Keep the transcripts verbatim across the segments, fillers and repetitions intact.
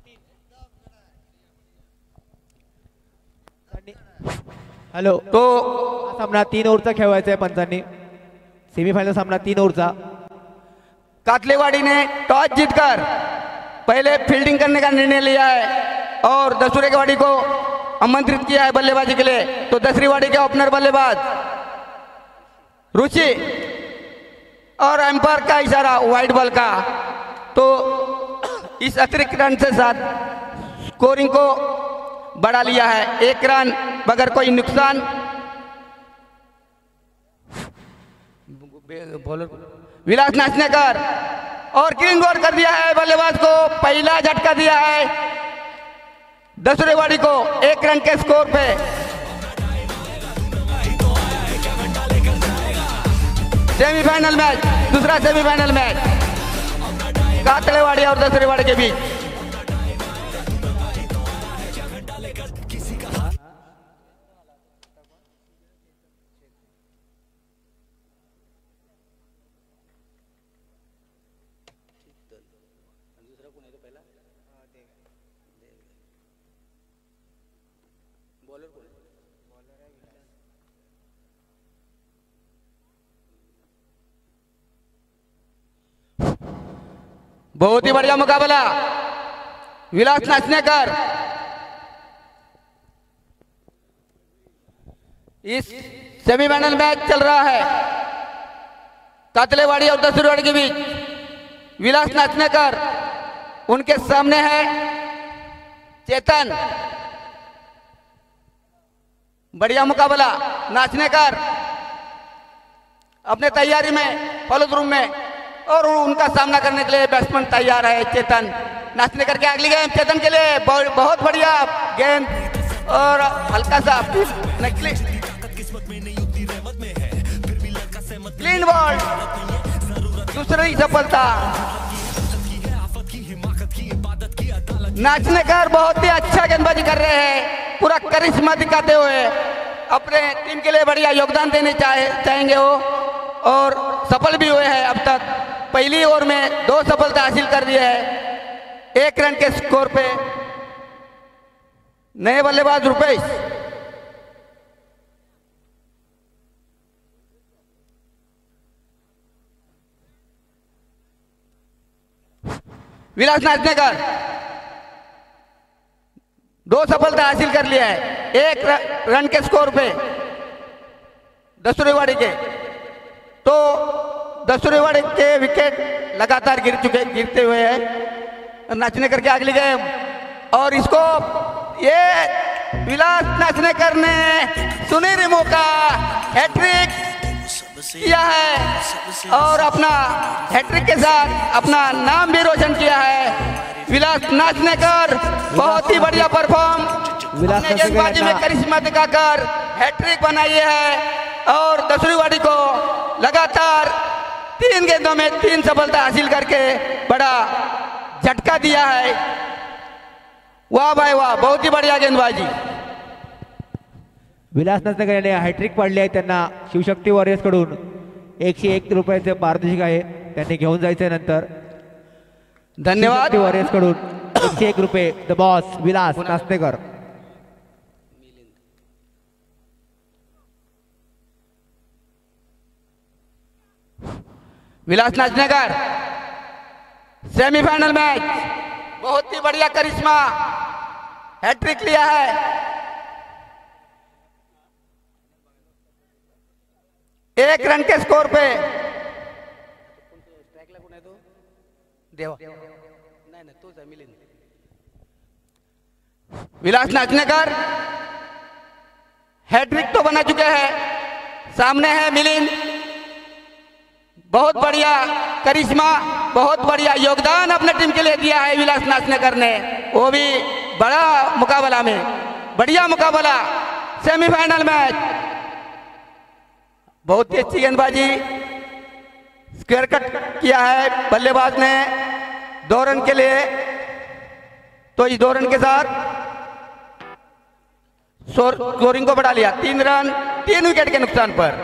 Hello, तो सामना तीन ओव्हरचा खेळवायचा आहे पंचांनी. सेमीफायनल सामना तीन ओव्हरचा. कातलेवाड़ी ने टॉस जीतकर पहले फील्डिंग करने का निर्णय लिया है और दसूरेवाड़ी को आमंत्रित किया है बल्लेबाजी के लिए. तो दसूरेवाड़ी के ओपनर बल्लेबाज रुचि और एम्पायर का इशारा वाइड बॉल का. तो इस अतिरिक्त रन से साथ स्कोरिंग को बढ़ा लिया है. एक रन बगैर कोई नुकसान. विलास नाचनेकर और क्लीन बॉल कर दिया है बल्लेबाज को. पहला झटका दिया है दसूरेवाड़ी को एक रन के स्कोर पे. सेमीफाइनल मैच, दूसरा सेमीफाइनल मैच कातलेवाड़ी और दसूरेवाड़ी के बीच. बहुत ही बढ़िया मुकाबला. विलास नाचनेकर इस सेमीफाइनल मैच चल रहा है कातलेवाड़ी और दसूरेवाड़ी के बीच. विलास नाचनेकर, उनके सामने है चेतन. बढ़िया मुकाबला. नाचनेकर अपने तैयारी में फॉलो रूम में और उनका सामना करने के लिए बैट्समैन तैयार है चेतन. नाचनेकर के अगली गेंद चेतन के लिए बहुत बढ़िया गेंद और हल्का सा क्लीन बॉल. दूसरी सफलता. नाचनेकर बहुत ही अच्छा गेंदबाजी कर रहे हैं, पूरा करिश्मा दिखाते हुए अपने टीम के लिए बढ़िया योगदान देने चाहे चाहेंगे वो, और सफल भी हुए हैं. अब तक पहली ओवर में दो सफलता हासिल कर दी है एक रन के स्कोर पे. नए बल्लेबाज रुपेश. विलास नाचनेकर दो सफलता हासिल कर लिया है एक रन के स्कोर पे दसूरेवाड़ी के. तो दसूरेवाड़ी के विकेट लगातार गिर चुके गिरते हुए हैं. नाचनेकर के अगली गेम और इसको ये विलास नाचनेकर ने सुनहरी मौका हैट्रिक किया है और अपना हैट्रिक के साथ अपना नाम भी रोशन किया है. विलास नाचनेकर बहुत ही बढ़िया परफॉर्म अपने गेंदबाजी में करिश्मा दिखाकर हैट्रिक बनाई है और दसूरेवाड़ी को लगातार तीन गेंदों में तीन सफलता हासिल करके बड़ा झटका दिया है. वाह भाई वाह, बहुत ही बढ़िया गेंदबाजी. विलास नाचनेकर यांनी हॅट्रिक पाडली आहे. त्यांना शिवशक्ती वॉरियर्स कडून एकशे एक रुपयाचे पारितोषिक आहे. त्यांनी घेऊन जायचे नंतर. धन्यवाद. वॉरियर्स कडून एकशे एक रुपये the boss Vilas Nachnekar. Vilas Nachnekar semifinal match बहुत ही बढ़िया करिश्मा हैट्रिक लिया है. एक रन के स्कोर पे. विलास नाचनेकर हैट्रिक तो बना चुके हैं. सामने है मिलिंद. बहुत बढ़िया करिश्मा, बहुत बढ़िया योगदान अपने टीम के लिए दिया है विलास नाचनेकर ने, वो भी बड़ा मुकाबला में. बढ़िया मुकाबला सेमीफाइनल मैच. बहुत ही अच्छी गेंदबाजी. स्क्वायर कट किया है बल्लेबाज ने दो रन के लिए. तो इस दो रन के साथ स्कोरिंग को बढ़ा लिया. तीन रन तीन विकेट के नुकसान पर.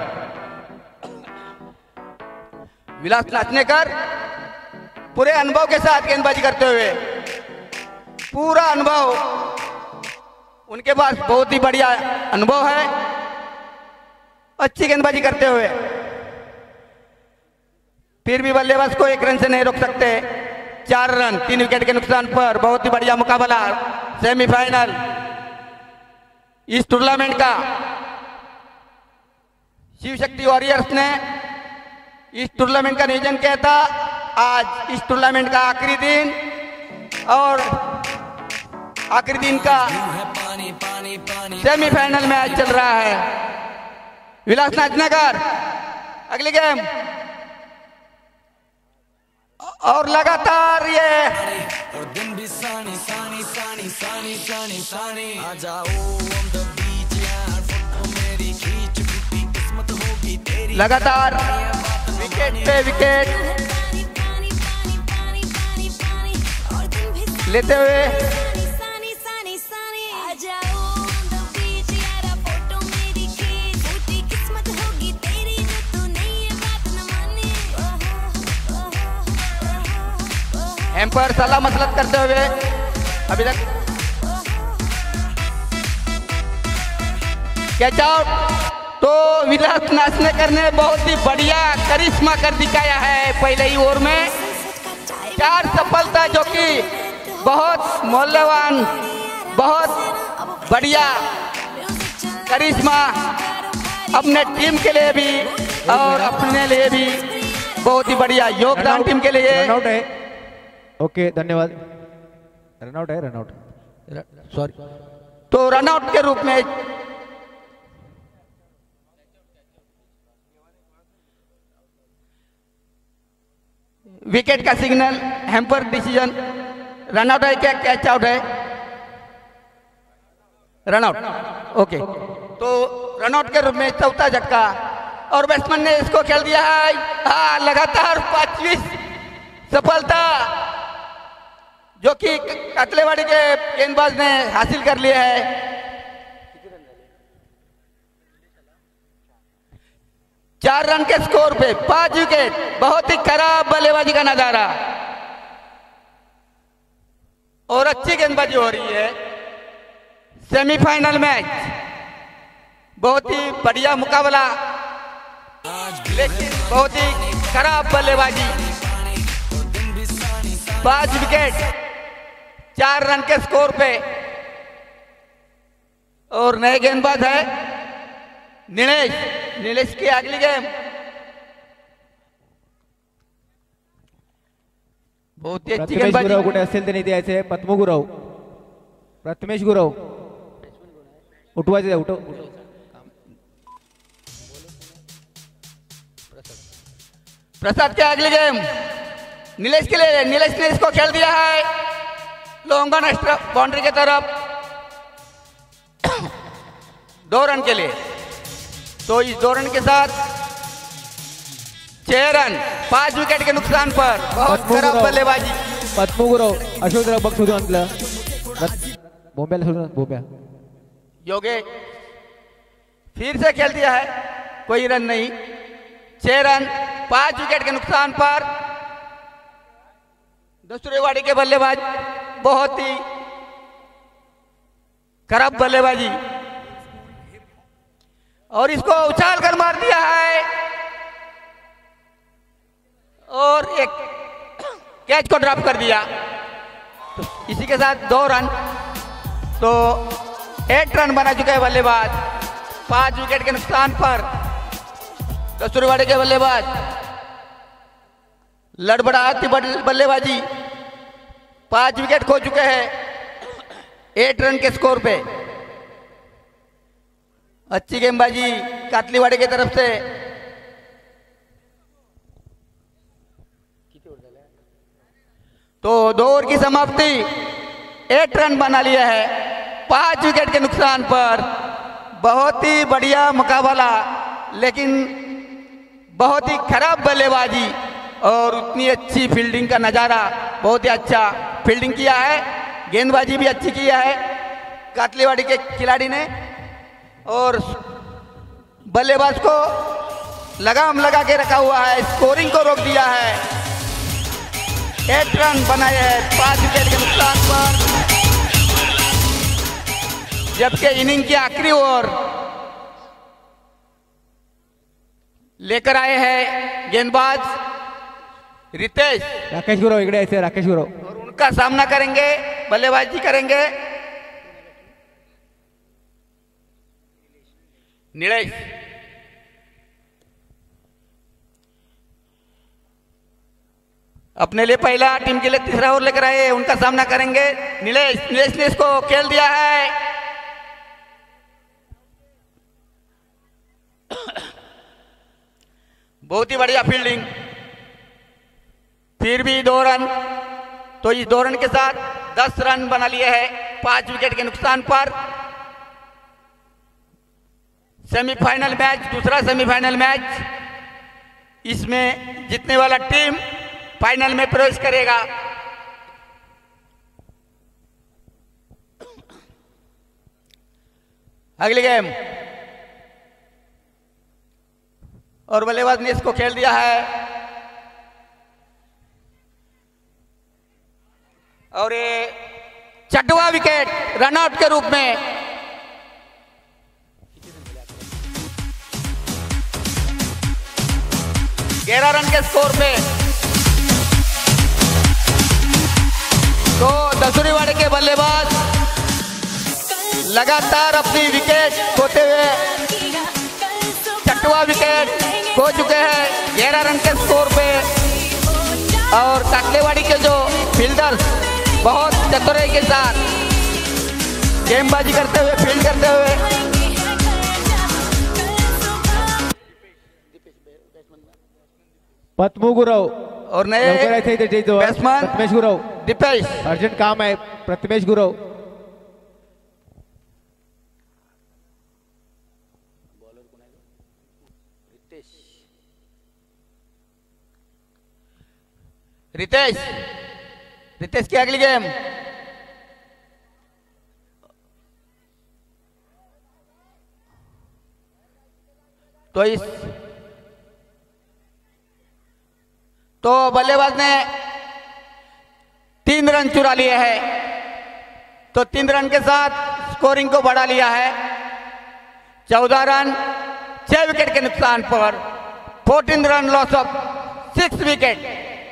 विलास नाचनेकर पूरे अनुभव के साथ गेंदबाजी करते हुए पूरा अनुभव, उनके पास बहुत ही बढ़िया अनुभव है। अच्छी गेंदबाजी करते हुए फिर भी बल्लेबाज को एक रन से नहीं रोक सकते। चार रन तीन विकेट के नुकसान पर बहुत ही बढ़िया मुकाबला सेमीफाइनल इस टूर्नामेंट का। शिव शक्ति वॉरियर्स ने इस टूर्नामेंट का नियोजन किया था। आज इस टूर्नामेंट का आखिरी दिन और आखिरी दिन का सेमीफाइनल मैच चल रहा है। विलास नाचनगर अगली गेम और लगातार ये लगातार विकेट पे विकेट लेते हुए एम्पायर सलाह मसलत करते हुए अभी तक कैच आउट। तो विलास नाचनेकर ने बहुत ही बढ़िया करिश्मा कर दिखाया है पहले ही ओवर में। चार सफलता जो कि बहुत मूल्यवान, बहुत बढ़िया करिश्मा अपने टीम के लिए भी और अपने लिए भी बहुत ही बढ़िया योगदान टीम के लिए। रन आउट है। ओके धन्यवाद। रन आउट है, रन आउट सॉरी। तो रन आउट के रूप में विकेट का signal, umpire decision, run out है क्या कैच आउट है? Run out. ओके, तो रन आउट के रूप में चौथा झटका और बैट्समैन ने इसको खेल दिया है। हाँ, लगातार पांचवी सफलता जो कि कतलेवाड़ी के गेंदबाज ने हासिल कर लिया है। चार रन के स्कोर पे पांच विकेट, बहुत ही खराब बल्लेबाजी का नजारा और अच्छी गेंदबाजी हो रही है। सेमीफाइनल मैच बहुत ही बढ़िया मुकाबला, लेकिन बहुत ही खराब बल्लेबाजी। पांच विकेट, चार रन के स्कोर पे और नए गेंदबाज है नीलेश। नीलेश की अगली गेम बहुत ही अच्छी गेंदबाजी। गुरव कुठे असेल ते द्यायचे। पद्मू गुरव, प्रथमेश गुरव उठवायचे, उठव। प्रसाद की अगली गेम नीलेश के लिए। नीलेश ने इसको खेल दिया है लॉन्ग ऑन बाउंड्री की तरफ दो रन के लिए। तो इस दो रन के साथ छह रन पांच विकेट के नुकसान पर बहुत खराब बल्लेबाजी। पद्मू गुरव अशोकराव बघ सुरू आणलं बोंब्याला सुरू बोंब्या योगेश फिर से खेल दिया है, कोई रन नहीं। छह रन पांच विकेट के नुकसान पर दस्तूरेवाड़ी के बल्लेबाज बहुत ही खराब बल्लेबाजी और इसको उछाल कर मार दिया है और एक कैच को ड्रॉप कर दिया। तो इसी के साथ दो रन, तो एट रन बना चुके हैं बल्लेबाज पांच विकेट के नुकसान पर। दस्तूरेवाड़ी के बल्लेबाज लड़बड़ाती बल्लेबाजी, पांच विकेट खो चुके हैं एट रन के स्कोर पे। अच्छी गेंदबाजी कातलीवाड़ी की तरफ से। तो दो ओवर की समाप्ति, एट रन बना लिया है पांच विकेट के नुकसान पर। बहुत ही बढ़िया मुकाबला, लेकिन बहुत ही खराब बल्लेबाजी और उतनी अच्छी फील्डिंग का नज़ारा। बहुत ही अच्छा फील्डिंग किया है, गेंदबाजी भी अच्छी किया है कातलीवाड़ी के खिलाड़ी ने और बल्लेबाज को लगाम लगा के रखा हुआ है, स्कोरिंग को रोक दिया है। एट रन बनाए हैं पांच विकेट के नुकसान पर। जबकि इनिंग की आखिरी ओवर लेकर आए हैं गेंदबाज रितेश। राकेश गुरव इकडे यायचे, राकेश गुरव. और उनका सामना करेंगे, बल्लेबाजी करेंगे नीलेश। अपने लिए पहला, टीम के लिए तीसरा ओवर लेकर आए, उनका सामना करेंगे नीलेश। नीलेश ने इसको खेल दिया है। बहुत ही बढ़िया फील्डिंग, फिर भी दो रन। तो इस दो रन के साथ दस रन बना लिए हैं पांच विकेट के नुकसान पर। सेमीफाइनल मैच, दूसरा सेमीफाइनल मैच, इसमें जीतने वाला टीम फाइनल में प्रवेश करेगा। अगली गेम, और बल्लेबाज ने इसको खेल दिया है और ये छठवां विकेट रनआउट के रूप में। ग्यारह रन के स्कोर पे तो दसूरीवाड़े के बल्लेबाज लगातार अपनी विकेट खोते हुए छठवां विकेट खो चुके हैं ग्यारह रन के स्कोर पे। और काकलेवाड़ी के जो फील्डर्स बहुत चतुराई के साथ गेंदबाजी करते हुए, फील्ड करते हुए पद्मू गुरव और नए बैट्समैन प्रथमेश गुरव. दीपेश. अर्जंट काम आहे, प्रथमेश गुरव. रितेश. रितेश की अगली गेम, तो इस तो बल्लेबाज ने तीन रन चुरा लिए हैं, तो तीन रन के साथ स्कोरिंग को बढ़ा लिया है। चौदह रन छह विकेट के नुकसान पर, fourteen run loss of six wicket.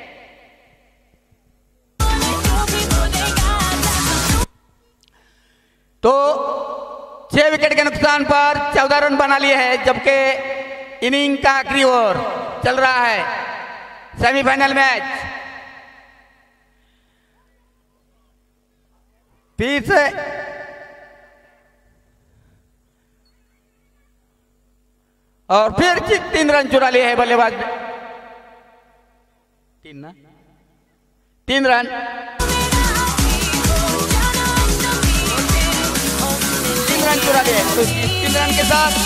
तो छह विकेट के नुकसान पर चौदह रन बना लिए हैं, जबकि इनिंग का आखिरी ओवर चल रहा है, सेमीफाइनल मैच। फिर से और फिर तीन रन चुरा लिए हैं बल्लेबाज ने। तीन ना तीन रन तीन रन चुरा लिए। तो तीन रन के साथ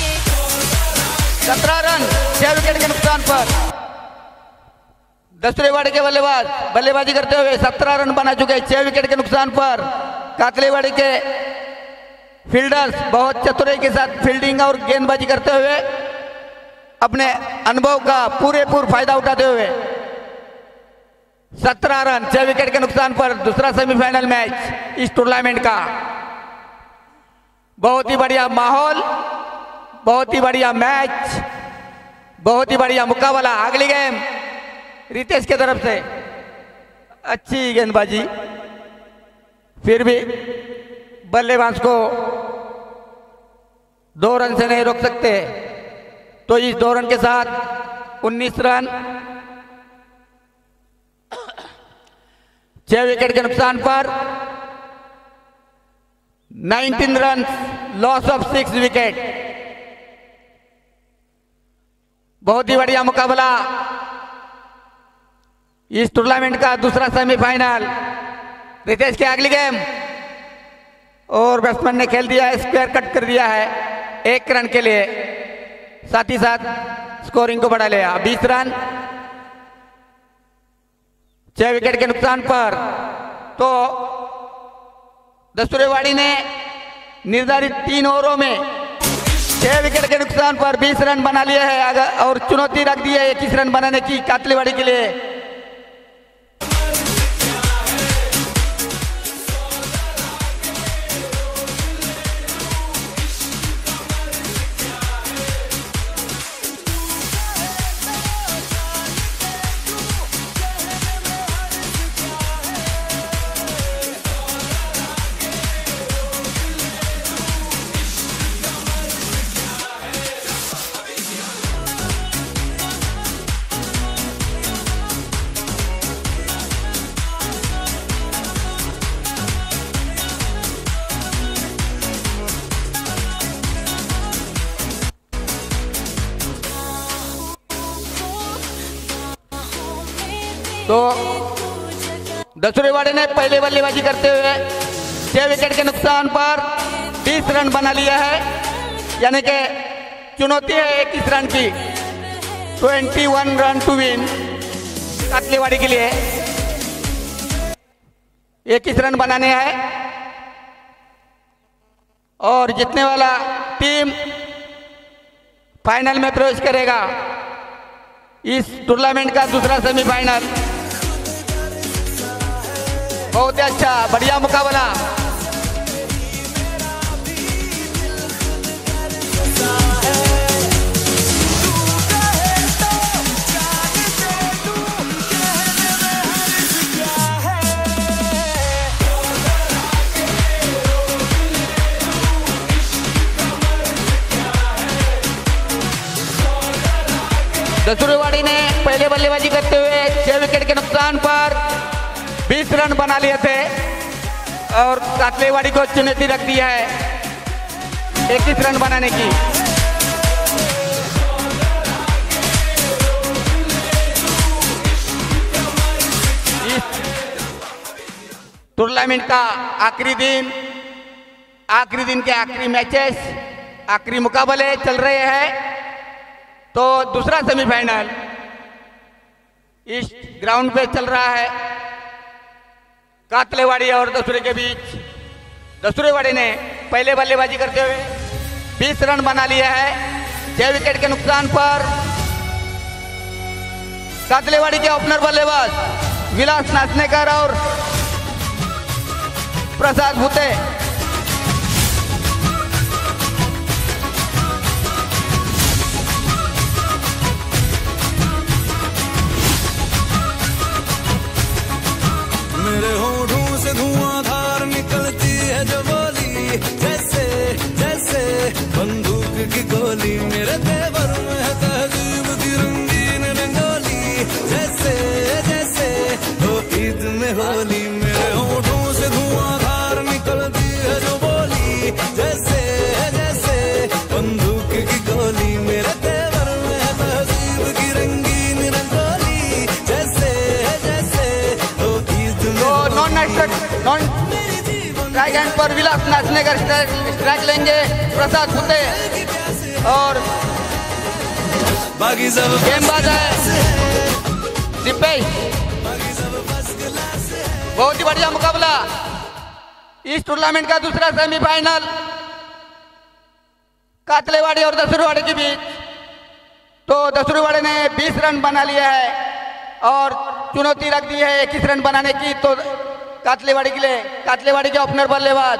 सत्रह रन छह विकेट के नुकसान पर दसूरीवाड़े के बल्लेबाज बल्लेबाजी करते हुए सत्रह रन बना चुके हैं छह विकेट के नुकसान पर। काकलेवाड़ी के फील्डर्स बहुत चतुराई के साथ फील्डिंग और गेंदबाजी करते हुए अपने अनुभव का पूरे पूरे फायदा उठाते हुए सत्रह रन छह विकेट के नुकसान पर दूसरा सेमीफाइनल मैच इस टूर्नामेंट का। बहुत ही बढ़िया माहौल, बहुत ही बढ़िया मैच, बहुत ही बढ़िया मुकाबला। अगली गेम रितेश की तरफ से अच्छी गेंदबाजी, फिर भी बल्लेबाज को दो रन से नहीं रोक सकते। तो इस दो रन के साथ उन्नीस रन छह विकेट के नुकसान पर उन्नीस run loss of six wicket. बहुत ही बढ़िया मुकाबला इस टूर्नामेंट का दूसरा सेमीफाइनल। रितेश की अगली गेम और बैट्समैन ने खेल दिया है, स्क्वायर कट कर दिया है एक रन के लिए, साथ ही साथ स्कोरिंग को बढ़ा लिया बीस रन छह विकेट के नुकसान पर। तो दसूरीवाड़ी ने निर्धारित तीन ओवरों में छह विकेट के नुकसान पर बीस रन बना लिए हैं और चुनौती रख दी है इक्कीस रन बनाने की काकलेवाड़ी के लिए। तो दसुरेवाड़े ने पहले बल्लेबाजी करते हुए छह विकेट के नुकसान पर बीस रन बना लिया है, यानी कि चुनौती है इक्कीस रन की, इक्कीस रन टू विन कातलेवाड़ी के लिए। इक्कीस रन बनाने हैं और जीतने वाला टीम फाइनल में प्रवेश करेगा। इस टूर्नामेंट का दूसरा सेमीफाइनल बहुत ही अच्छा बढ़िया मुकाबला। दसुरेवाड़ी ने पहले बल्लेबाजी करते हुए छह विकेट के नुकसान पर बीस रन बना लिए थे और कातलेवाड़ी को चुनौती रख दिया है इक्कीस रन बनाने की। इस टूर्नामेंट का आखिरी दिन, आखिरी दिन के आखिरी मैचेस, आखिरी मुकाबले चल रहे हैं। तो दूसरा सेमीफाइनल इस ग्राउंड पे चल रहा है कातलेवाड़ी और दसुरे के बीच। दसुरेवाड़ी ने पहले बल्लेबाजी करते हुए बीस रन बना लिया है छह विकेट के नुकसान पर। कातलेवाड़ी के ओपनर बल्लेबाज विलास नाचनेकर और प्रसाद भूते मेरे होठों से धुआंधार निकलती है जो बोली, जैसे जैसे बंदूक की गोली। मेरे तेवर में है तहजीब की रंगीन रंगोली, जैसे जैसे हो ईद में होली। मेरे होठों से धुआंधार निकलती है जो बोली, जैसे जैसे बंदूक की गोली। मेरे तेवर में है तहजीब की रंगीन रंगोली, जैसे जैसे हो ईद में। नॉन नॉन स्ट्राइक एंड पर विलास नाचनेकर स्ट्राइक लेंगे प्रसाद भूते और बाकी सब गेंदबाज है दिपेश। बहुत ही बढ़िया मुकाबला इस टूर्नामेंट का दूसरा सेमीफाइनल कातलेवाड़ी और दसुरेवाड़ी के बीच। तो दसुरेवाड़ी ने बीस रन बना लिया है और चुनौती रख दी है इक्कीस रन बनाने की। तो कातलेवाड़ी के लिए कातलेवाड़ी के ओपनर बल्लेबाज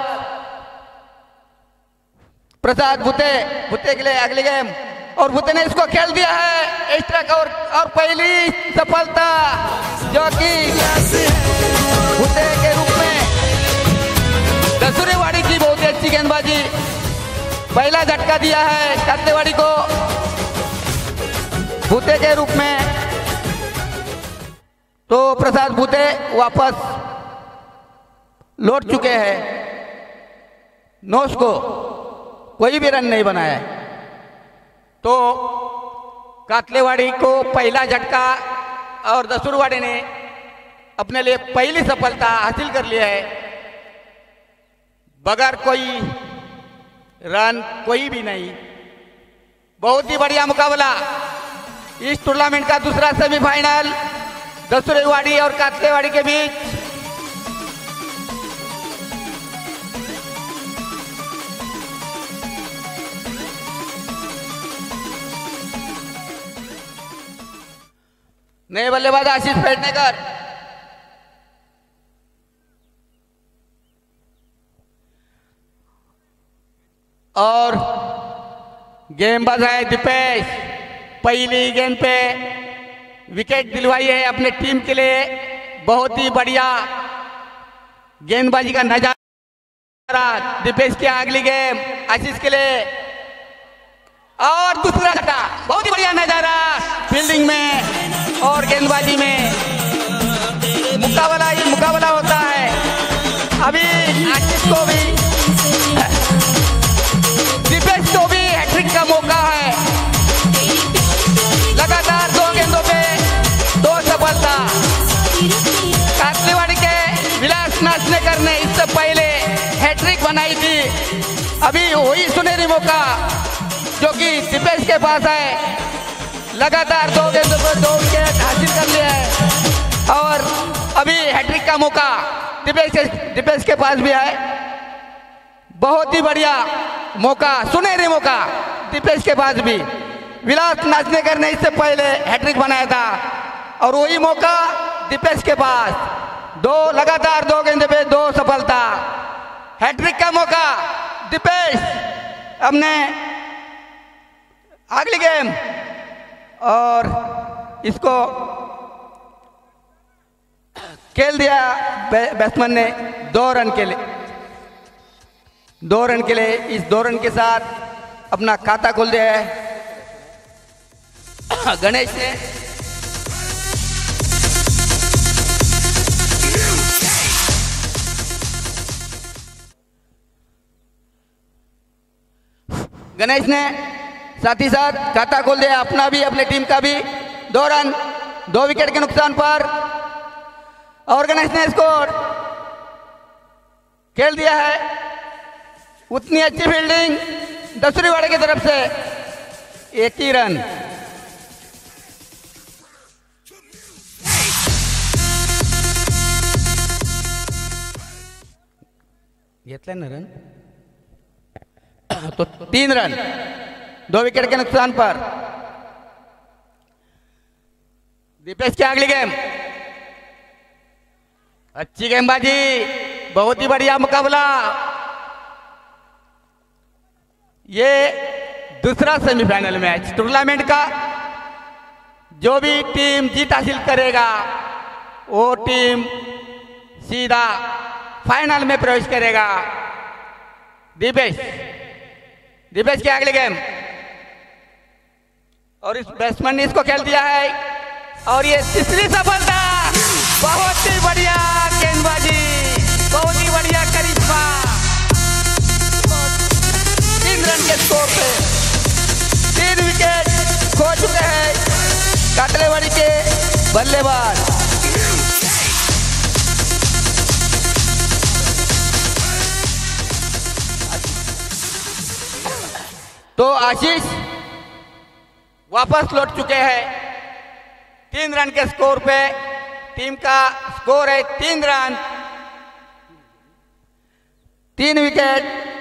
प्रसाद भूते भूते के लिए अगली गेम, और भूते ने इसको खेल दिया है स्ट्राइक और, और पहली सफलता जो कि भूते के रूप में। दसुरेवाड़ी की बहुत ही अच्छी गेंदबाजी, पहला झटका दिया है कातलेवाड़ी को भूते के रूप में। तो प्रसाद भूते वापस लौट चुके हैं, नौश को कोई भी रन नहीं बनाया। तो कातलेवाड़ी को पहला झटका और दसुरेवाड़ी ने अपने लिए पहली सफलता हासिल कर लिया है बगैर कोई रन, कोई भी नहीं। बहुत ही बढ़िया मुकाबला इस टूर्नामेंट का दूसरा सेमीफाइनल दसुरेवाड़ी और कातलेवाड़ी के बीच। नए बल्लेबाज आशीष पेडनेकर, और गेंदबाज है दीपेश। पहली गेंद पे विकेट दिलवाई है अपने टीम के लिए। बहुत ही बढ़िया गेंदबाजी का नजारा दीपेश की। अगली गेम आशीष के लिए और दूसरा झटका, बहुत ही बढ़िया नजारा फील्डिंग में और गेंदबाजी में। मुकाबला ही मुकाबला होता है। अभी आशीष को भी दीपेश को भी हैट्रिक का मौका है। लगातार दो गेंदों पे दो सफलता। ने इससे पहले हैट्रिक बनाई थी। अभी वही सुनहरी मौका जो कि दीपेश के पास है, लगातार दो गेंदों पर दो विकेट हासिल कर लिया है और अभी हैट्रिक का मौका दीपेश के दीपेश के पास भी है। बहुत ही बढ़िया मौका, सुनहरी मौका दीपेश के पास भी। विलास नाचनेकर ने इससे पहले हैट्रिक बनाया था और वही मौका दीपेश के पास। दो लगातार दो गेंदे पे दो सफलता, हैट्रिक का मौका दीपेश। हमने अगली गेम और इसको खेल दिया बैट्समैन ने दो रन के लिए। दो रन के लिए इस दो रन के साथ अपना खाता खोल दिया है गणेश ने। गणेश ने साथ ही साथ खाता खोल दिया अपना भी अपने टीम का भी। दो रन दो विकेट के नुकसान पर और गणेश ने स्कोर खेल दिया है। उतनी अच्छी फील्डिंग दसूरीवाड़े की तरफ से, एक ही रन। घेतला ना रन, तो तीन रन दो विकेट के नुकसान पर। दीपेश की अगली गेम, अच्छी गेंदबाजी, बहुत ही बढ़िया मुकाबला। ये दूसरा सेमीफाइनल मैच टूर्नामेंट का। जो भी टीम जीत हासिल करेगा वो टीम सीधा फाइनल में प्रवेश करेगा। दीपेश दीपेश की अगली गेम और इस बैट्समैन ने इसको खेल दिया है और ये तीसरी सफलता। बहुत ही बढ़िया गेंदबाजी, बहुत ही बढ़िया करिश्मा। तीन रन के स्कोर पे तीन विकेट खो चुके हैं काटलेवाड़ी के बल्लेबाज। तो आशीष वापस लौट चुके हैं तीन रन के स्कोर पे। टीम का स्कोर है तीन रन तीन विकेट।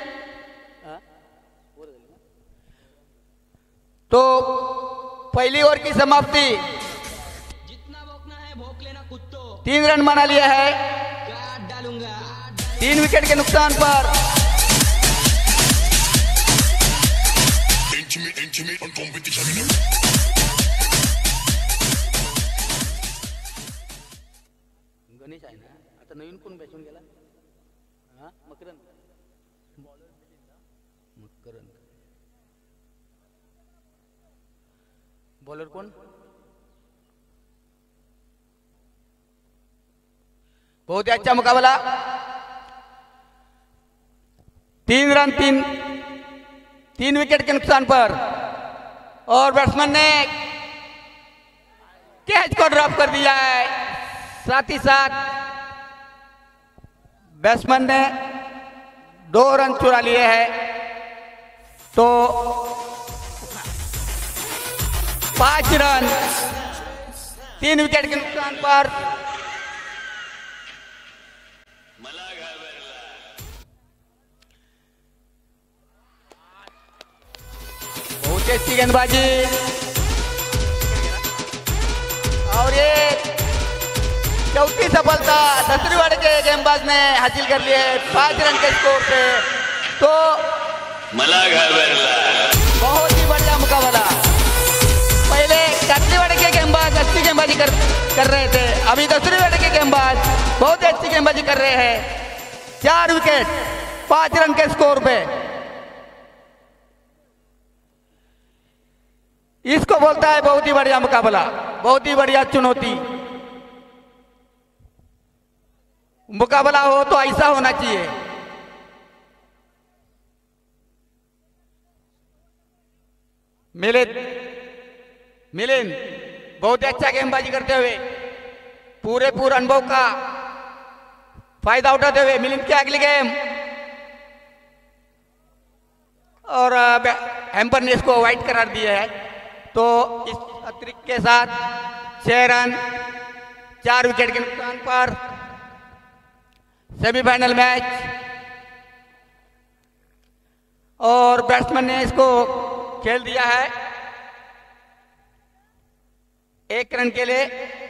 तो पहली ओवर की समाप्ति, जितना भौंकना है भौंक लेना कुत्तों। तीन रन बना लिया है काट डालूंगा तीन विकेट के नुकसान पर। गणेश आहे ना आता नवीन कोण बॅचून गेला? हा मकरंद मकरंद बॉलर कौन? बहुत ही अच्छा मुकाबला। तीन रन तीन तीन विकेट के नुकसान पर और बैट्समैन ने कैच को ड्रॉप कर दिया है। साथ ही साथ बैट्समैन ने दो रन चुरा लिए हैं। तो पांच रन तीन विकेट के नुकसान पर बहुत अच्छी गेंदबाजी और ये चौथी सफलता दसूरीवाड़े के गेंदबाज ने हासिल कर ली है पांच रन के स्कोर पे। तो मला घाबरला, बहुत ही बढ़िया मुकाबला। पहले काटलीवाड़े के गेंदबाज अच्छी गेंदबाजी कर कर रहे थे, अभी दसूरीवाड़े के गेंदबाज बहुत ही अच्छी गेंदबाजी कर रहे हैं। चार विकेट पांच रन के स्कोर पे। इसको बोलता है बहुत ही बढ़िया मुकाबला, बहुत ही बढ़िया चुनौती। मुकाबला हो तो ऐसा होना चाहिए। मिलिंद मिलिंद बहुत ही अच्छा गेंदबाजी करते हुए पूरे पूरे अनुभव का फायदा उठाते हुए मिलिंद की अगली गेम और हैम्पर ने इसको वाइट करार दिया है। तो इस अतिरिक्त के साथ छह रन चार विकेट के नुकसान पर सेमीफाइनल मैच, और बैट्समैन ने इसको खेल दिया है एक रन के लिए।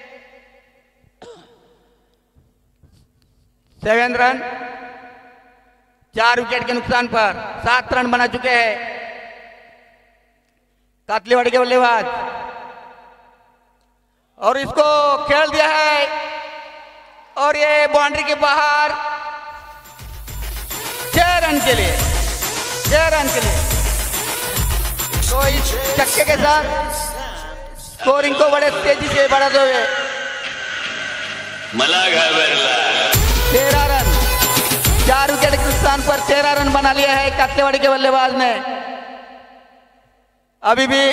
सेवन रन चार विकेट के नुकसान पर सात रन बना चुके हैं कातलीवाड़ी के बल्लेबाज, और इसको खेल दिया है और ये बाउंड्री के बाहर छह रन के लिए, छह रन के लिए। तो इस छक्के के साथ स्कोरिंग को बड़े तेजी से बढ़ाते हुए मला घाबरला तेरह रन चार विकेट के नुकसान पर तेरह रन बना लिया है कातलीवाड़ी के बल्लेबाज ने। अभी भी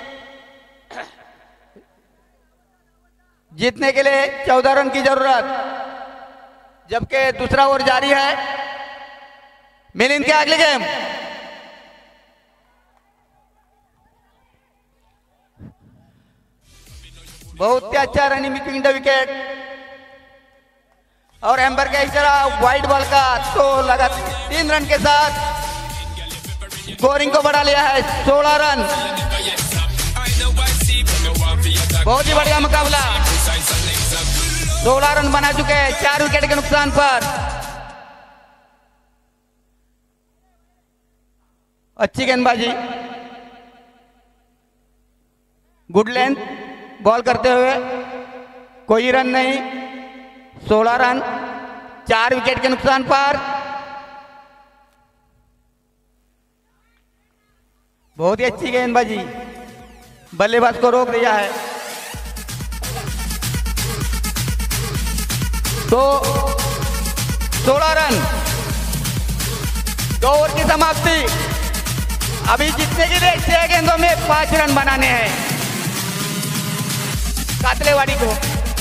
जीतने के लिए चौदह रन की जरूरत, जबकि दूसरा ओवर जारी है। मिलिंद की अगली गेम बहुत ही अच्छा रनिंग बिटवीन द विकेट, और एम्बर का इशारा वाइड बॉल का, तो लगा तीन रन के साथ स्कोरिंग को बढ़ा लिया है सोलह रन। बहुत ही बढ़िया मुकाबला, सोलह रन बना चुके हैं चार विकेट के नुकसान पर। अच्छी गेंदबाजी, गुड लेंथ बॉल करते हुए, कोई रन नहीं, सोलह रन चार विकेट के नुकसान पर। बहुत ही अच्छी गेंदबाजी, बल्लेबाज को रोक दिया है। तो सोलह रन, दो ओवर की समाप्ति। अभी जीतने के लिए छह गेंदों में पांच रन बनाने हैं कातलेवाड़ी को।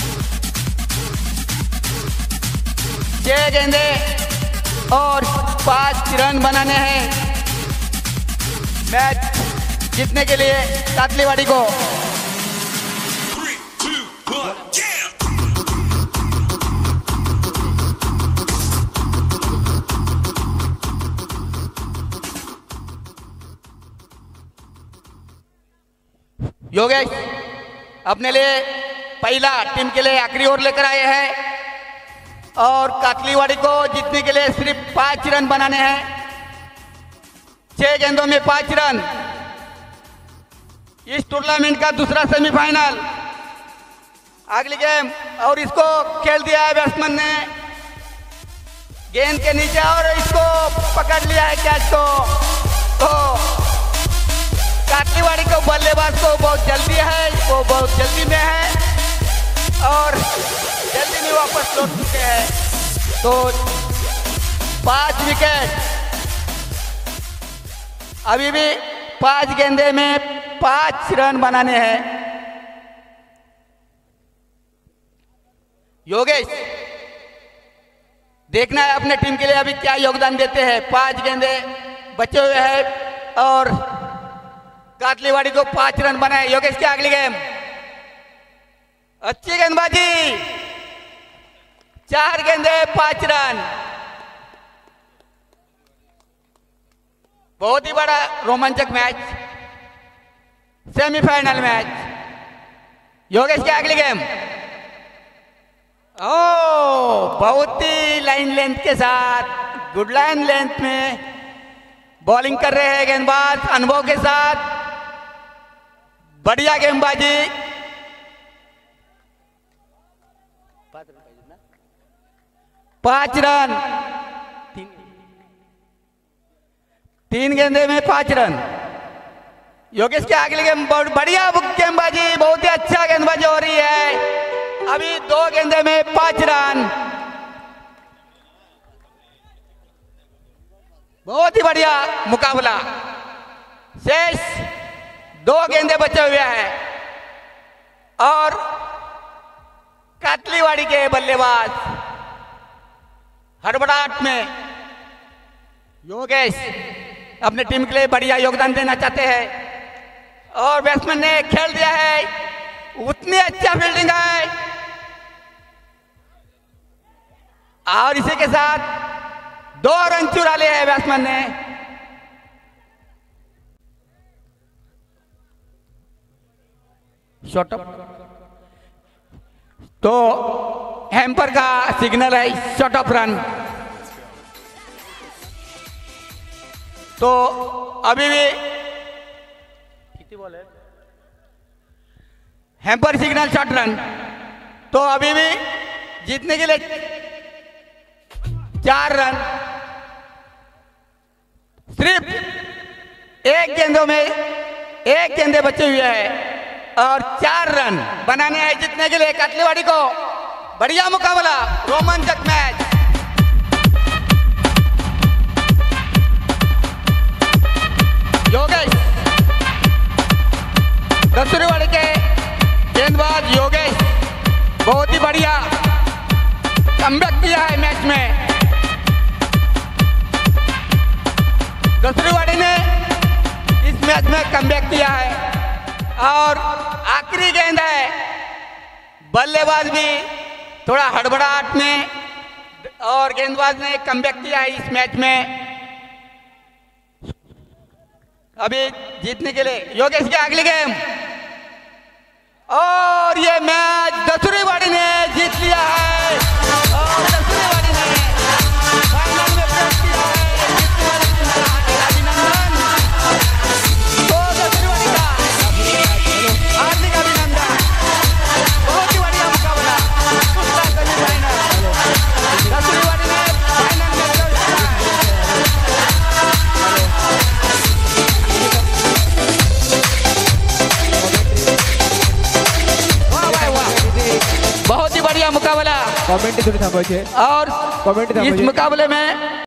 छह गेंदे और पांच रन बनाने हैं मैच जीतने के लिए कातलेवाड़ी को। योगेश अपने लिए पहला टीम के लिए आखिरी ओवर लेकर आए हैं, और कातलीवाड़ी को जीतने के लिए सिर्फ पांच रन बनाने हैं। छह गेंदों में पांच रन। इस टूर्नामेंट का दूसरा सेमीफाइनल, अगली गेम, और इसको खेल दिया है बैट्समैन ने गेंद के नीचे, और इसको पकड़ लिया है कैच को। तो कातलीवाड़ी को बल्लेबाज को बहुत जल्दी है, वो बहुत जल्दी में है और जल्दी में वापस लौट चुके हैं। तो पांच विकेट, अभी भी पांच गेंदे में पांच रन बनाने हैं। योगेश देखना है अपने टीम के लिए अभी क्या योगदान देते हैं। पांच गेंदे बचे हुए हैं और कातलीवाड़ी को पांच रन बनाए। योगेश की अगली गेम, अच्छी गेंदबाजी, चार गेंदे पांच रन। बहुत ही बड़ा रोमांचक मैच, सेमीफाइनल मैच। योगेश की अगली गेम, ओ बहुत ही लाइन लेंथ के साथ, गुड लाइन लेंथ में बॉलिंग कर रहे हैं गेंदबाज अनुभव के साथ। बढ़िया गेंदबाजी, पांच रन, तीन गेंदे में पांच रन। योगेश के अगली गेम बहुत बढ़िया गेंदबाजी, बहुत ही अच्छा गेंदबाजी हो रही है। अभी दो गेंदे में पांच रन, बहुत ही बढ़िया मुकाबला। शेष दो गेंदे बचे हुए हैं और कातलीवाड़ी के बल्लेबाज हड़बड़ाहट में योगेश अपने टीम के लिए बढ़िया योगदान देना चाहते हैं और बैट्समैन ने खेल दिया है, उतनी अच्छा फील्डिंग है और इसी के साथ दो रन चुरा लिए हैं बैट्समैन ने। शॉट अप तो हैम्पर का सिग्नल है, शॉट ऑफ रन। तो अभी भी कितनी बॉल है, हैम्पर सिग्नल शॉट रन। तो अभी भी जीतने के लिए चार रन, सिर्फ एक गेंदों में एक गेंदे बचे हुए हैं और चार रन बनाने हैं जीतने के लिए काटलीवाड़ी को। बढ़िया मुकाबला, रोमांचक मैच। योगेश, दस्तूरीवाड़ी के गेंदबाज योगेश बहुत ही बढ़िया कमबैक किया है मैच में। दस्तूरीवाड़ी ने इस मैच में कमबैक किया है और आखिरी गेंद है, बल्लेबाज भी थोड़ा हड़बड़ाहट में और गेंदबाज ने कमबैक किया है इस मैच में। अभी जीतने के लिए योगेश की अगली गेम और ये मैच दस्तूरीवाड़ी ने जीत लिया है और दस्तूरीवाड़ी ने फाइनल में प्रवेश किया है। जीतने वाली टीम का अभिनंदन। तो दस्तूरीवाड़ी का हार्दिक अभिनंदन। बहुत ही बढ़िया मुकाबला, दूसरा सेमीफाइनल दस्तूरीवाड़ी ने फाइनल में प्रवेश किया है। बहुत ही बढ़िया मुकाबला। कमेंट थोड़ी थांबायचे और कमेंट इस मुकाबले में